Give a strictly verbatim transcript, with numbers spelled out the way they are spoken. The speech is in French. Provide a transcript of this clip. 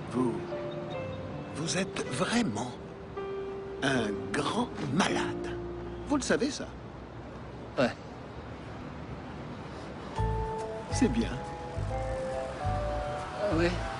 Vous... Vous êtes vraiment un grand malade. Vous le savez, ça? Ouais. C'est bien. Ouais.